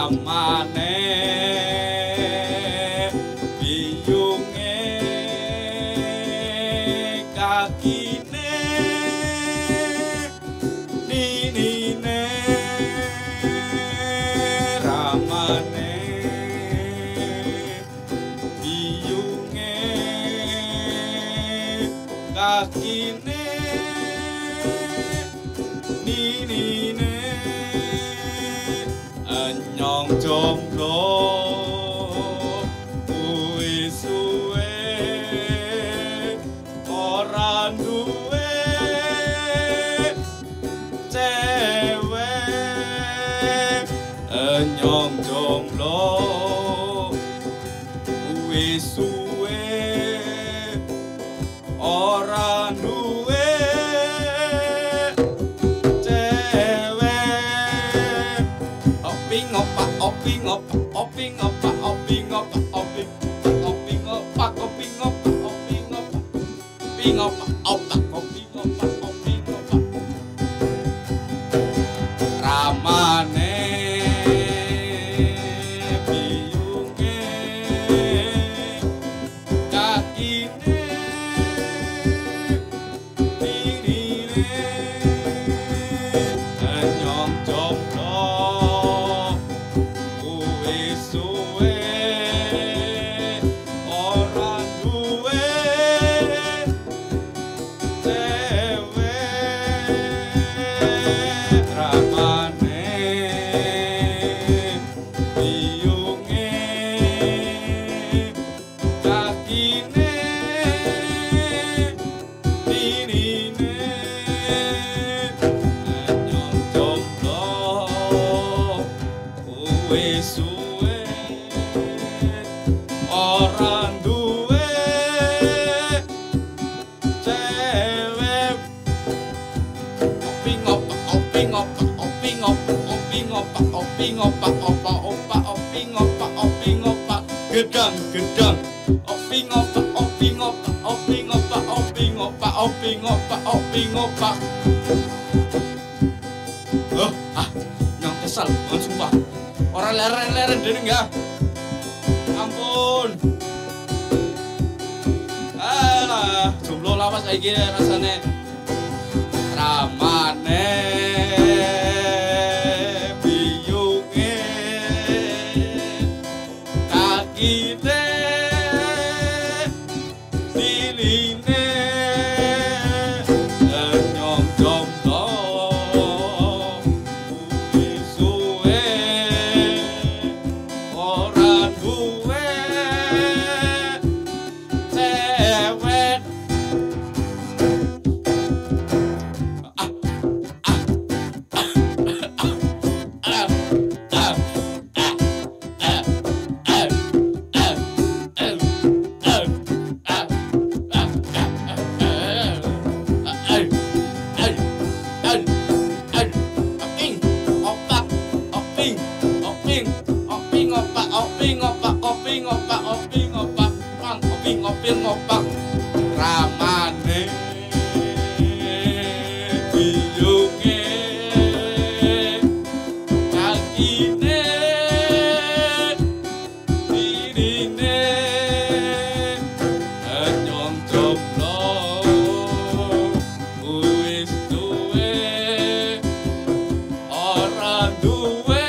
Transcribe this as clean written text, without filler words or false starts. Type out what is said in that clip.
ramane biyunge kakine ninine ramane biyunge kakine ninine anyong jomblo kuwi suwe ora duwe cewek anyong jomblo kuwi suwe ora duwe oping opak oping opak oping opak oping opak oping oping opak oping opak oping opak oping opak opak oping opak oping opak ramane biyunge kakine ninine anyong jomblo suwe ora duwe cewek ramane biyunge kakine ninine anyong jomblo kuwi suwe orang duwe cewek oping opak oping opak oping opak oping opak oping opak opak opak oping opak oping opak gedang gedang oping opak oping opak oping opak oping opak oping opak oping opak nyong kesal banget sumpah orang leren-leren dening ya ampun alah jomblo lawas kayak gini rasanya ramane biyunge kakine niline anyong jomblo kuwi suwe ora duwe cewek oping opak oping opak oping opak oping opak pang oping opak ramane biyunge kakine ninine anyong jomblo wis duwe ora duwe